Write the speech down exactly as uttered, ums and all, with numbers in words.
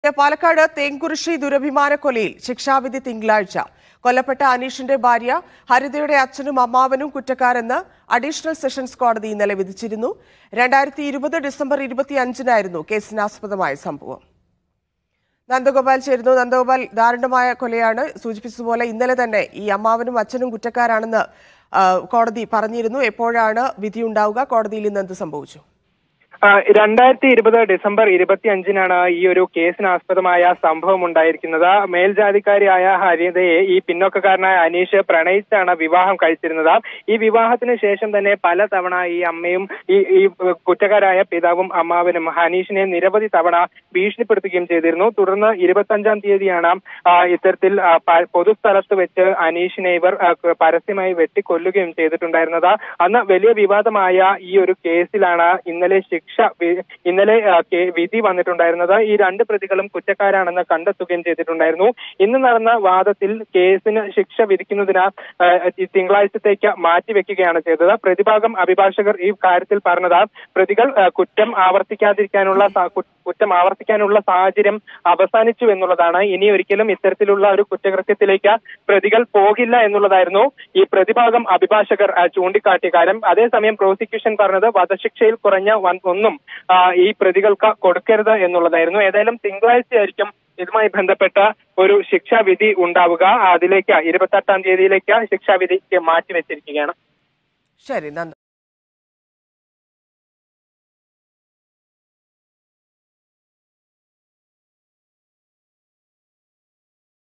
പാലക്കാട് തേങ്കുറിശ്ശി ദുരഭിമാനക്കൊലയിൽ ശിക്ഷാവിധി തിങ്കളാഴ്ച. കൊല്ലപ്പെട്ട അനീഷിന്റെ ഭാര്യ ഹരിതയുടെ അച്ഛനും അമ്മാവനും കുറ്റക്കാരെന്ന് അഡീഷണൽ സെഷൻസ് കോടതി ഇന്നലെ വിധിച്ചിരുന്നു. രണ്ടായിരത്തി ഇരുപത് ഡിസംബർ ഇരുപത്തിയഞ്ചിനായിരുന്നു കേസിനാസ്പദമായ സംഭവം. നന്ദഗോപാൽ ചേരുന്നു. നന്ദഗോപാൽ, ദാരുണമായ കൊലയാണ്. സൂചിപ്പിച്ചതുപോലെ ഇന്നലെ തന്നെ ഈ അമ്മാവനും അച്ഛനും കുറ്റക്കാരാണെന്ന് കോടതി പറഞ്ഞിരുന്നു. എപ്പോഴാണ് വിധിയുണ്ടാവുക? കോടതിയിൽ ഇന്ന് എന്ത് സംഭവിച്ചു? രണ്ടായിരത്തി ഇരുപത് ഡിസംബർ ഇരുപത്തി അഞ്ചിനാണ് ഈ ഒരു കേസിനാസ്പദമായ സംഭവം ഉണ്ടായിരിക്കുന്നത്. മേൽജാതിക്കാരിയായ ഹരിതയെ ഈ പിന്നോക്കക്കാരനായ അനീഷ് പ്രണയിച്ചാണ് വിവാഹം കഴിച്ചിരുന്നത്. ഈ വിവാഹത്തിന് ശേഷം തന്നെ പലതവണ ഈ അമ്മയും ഈ ഈ കുറ്റക്കാരായ പിതാവും അമ്മാവനും ഹനീഷിനെ നിരവധി തവണ ഭീഷണിപ്പെടുത്തുകയും ചെയ്തിരുന്നു. തുടർന്ന് ഇരുപത്തി അഞ്ചാം തീയതിയാണ് ഇത്തരത്തിൽ പൊതുസ്ഥലത്ത് വെച്ച് അനീഷിനെ ഇവർ പരസ്യമായി വെട്ടിക്കൊല്ലുകയും ചെയ്തിട്ടുണ്ടായിരുന്നത്. അന്ന് വലിയ വിവാദമായ ഈ ഒരു കേസിലാണ് ഇന്നലെ ശിക്ഷ ഇന്നലെ വിധി വന്നിട്ടുണ്ടായിരുന്നത്. ഈ രണ്ട് പ്രതികളും കുറ്റക്കാരാണെന്ന് കണ്ടെത്തുകയും ചെയ്തിട്ടുണ്ടായിരുന്നു. ഇന്ന് നടന്ന വാദത്തിൽ കേസിന് ശിക്ഷ വിധിക്കുന്നതിന് തിങ്കളാഴ്ചത്തേക്ക് മാറ്റിവെക്കുകയാണ് ചെയ്തത്. പ്രതിഭാഗം അഭിഭാഷകർ ഈ കാര്യത്തിൽ പറഞ്ഞത് പ്രതികൾ കുറ്റം ആവർത്തിക്കാതിരിക്കാനുള്ള കുറ്റം ആവർത്തിക്കാനുള്ള സാഹചര്യം അവസാനിച്ചു എന്നുള്ളതാണ്. ഇനി ഒരിക്കലും ഇത്തരത്തിലുള്ള ഒരു കുറ്റകൃത്യത്തിലേക്ക് പ്രതികൾ പോകില്ല എന്നുള്ളതായിരുന്നു ഈ പ്രതിഭാഗം അഭിഭാഷകർ ചൂണ്ടിക്കാട്ടിയ കാര്യം. അതേസമയം പ്രോസിക്യൂഷൻ പറഞ്ഞത് വധശിക്ഷയിൽ കുറഞ്ഞ ഒന്നും ഈ പ്രതികൾക്ക് കൊടുക്കരുത് എന്നുള്ളതായിരുന്നു. ഏതായാലും തിങ്കളാഴ്ചയായിരിക്കും ഇതുമായി ബന്ധപ്പെട്ട ഒരു ശിക്ഷാവിധി ഉണ്ടാവുക. അതിലേക്ക് ഇരുപത്തി എട്ടാം തീയതിയിലേക്ക് ശിക്ഷാവിധിക്ക് മാറ്റിവെച്ചിരിക്കുകയാണ്. ശരി, നന്ദി.